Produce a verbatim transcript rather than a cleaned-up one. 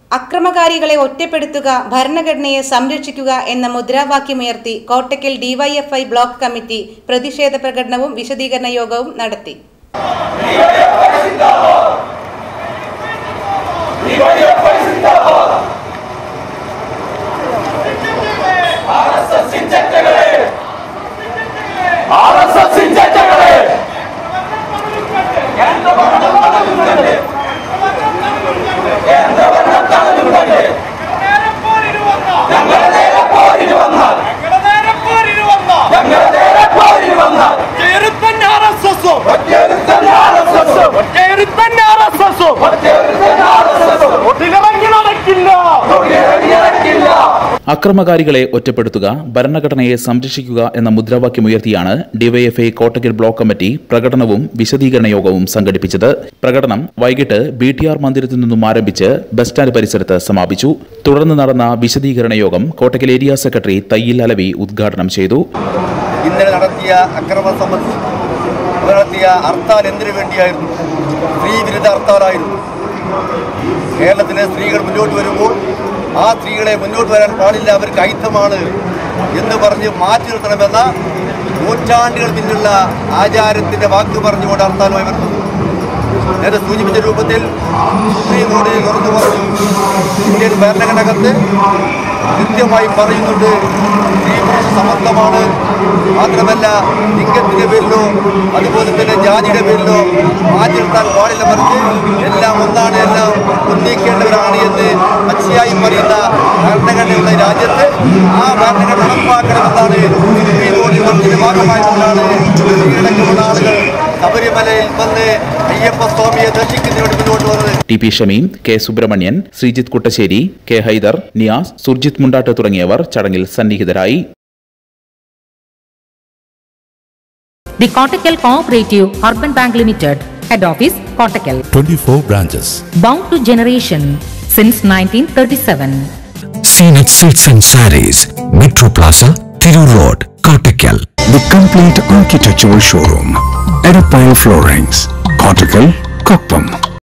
അക്രമകാരികളെ ഒറ്റപ്പെടുത്തുക, ഭരണഘടനയെ സംരക്ഷിക്കുക എന്ന മുദ്രാവാക്യമുയർത്തി കോട്ടക്കൽ ഡിവൈഎഫ്ഐ ബ്ലോക്ക് കമ്മിറ്റി പ്രതിഷേധ പ്രകടനവും വിശദീകരണ യോഗവും നടത്തി. അക്രമകാരികളെ ഒറ്റപ്പെടുത്തുക, ഭരണഘടനയെ സംരക്ഷിക്കുക എന്ന മുദ്രാവാക്യമുയർത്തിയാണ് ഡിവൈഎഫ്ഐ കോട്ടക്കൽ ബ്ലോക്ക് കമ്മിറ്റി പ്രകടനവും വിശദീകരണ യോഗവും സംഘടിപ്പിച്ചത്. പ്രകടനം വൈകിട്ട് ബി ടി ആർ മന്ദിരത്തിൽ നിന്നും ആരംഭിച്ച് ബസ് സ്റ്റാൻഡ് പരിസരത്ത് സമാപിച്ചു. തുടർന്ന് നടന്ന വിശദീകരണ യോഗം കോട്ടക്കൽ ഏരിയ സെക്രട്ടറി തയ്യിൽ അലവി ഉദ്ഘാടനം ചെയ്തു. ഇന്നലെ നടത്തിയ അക്രമം സംബന്ധിച്ച് നടത്തിയ ഹർത്താൽ എന്തിനു വേണ്ടിയായിരുന്നു? സ്ത്രീ വിരുദ്ധ ഹർത്താലായിരുന്നു. കേരളത്തിലെ സ്ത്രീകൾ മുന്നോട്ട് വരുമ്പോൾ ആ സ്ത്രീകളെ മുന്നോട്ട് വരാൻ പാടില്ല, അവർക്ക് അയിത്തമാണ് എന്ന് പറഞ്ഞ് മാറ്റി നിർത്തണമെന്ന നൂറ്റാണ്ടുകൾ പിന്നിലുള്ള ആചാരത്തിൻ്റെ വാക്ക് പറഞ്ഞുകൊണ്ട് ഹർത്താലുമായി വരുന്നത്. നേരെ സൂചിപ്പിച്ച രൂപത്തിൽ സുപ്രീം കോടതി തുറന്നു പറഞ്ഞു, ഇന്ത്യൻ ഭരണഘടനകത്ത് കൃത്യമായി പറയുന്നുണ്ട് സ്ത്രീ പുരുഷ സമത്വമാണ്. മാത്രമല്ല ലിംഗത്തിൻ്റെ പേരിലോ അതുപോലെ തന്നെ ജാതിയുടെ പേരിലോ മാറ്റി നിർത്താൻ പാടില്ല, മറിച്ച് എല്ലാം ഒന്നാണ്, എല്ലാം ഒന്നിക്കേണ്ടവരാണ് എന്ന് പച്ചയായി പറയുന്ന ഭരണഘടനയുള്ള രാജ്യത്ത് ആ ഭരണഘടന നടപ്പാക്കണമെന്നാണ് സുപ്രീം കോടതി പറഞ്ഞതിന്റെ ഭാഗമായിട്ടുകൊണ്ടാണ് കീഴടക്കമുള്ള ആളുകൾ ശബരിമലയിൽ വന്ന് അയ്യപ്പ സ്വാമിയെ ദർശിക്കുന്നതിന് വേണ്ടി മുന്നോട്ട് വന്നത്. T P Shameem, K Subramanian, Sreejith Kuttassery, K Haider, Niyas, Surjith Mundattu തുടങ്ങിയവർ ചടങ്ങിൽ സന്നിഹിതരായി. The Kottakkal Cooperative Urban Bank Limited, Head Office, Kottakkal. twenty-four branches. Bound to generation since nineteen thirty-seven. Seenat Silks and Sarees, Metro Plaza, Thiru Road, Kottakkal. The complete architectural showroom. Edapile Floorings, Kottakkal, Koppam.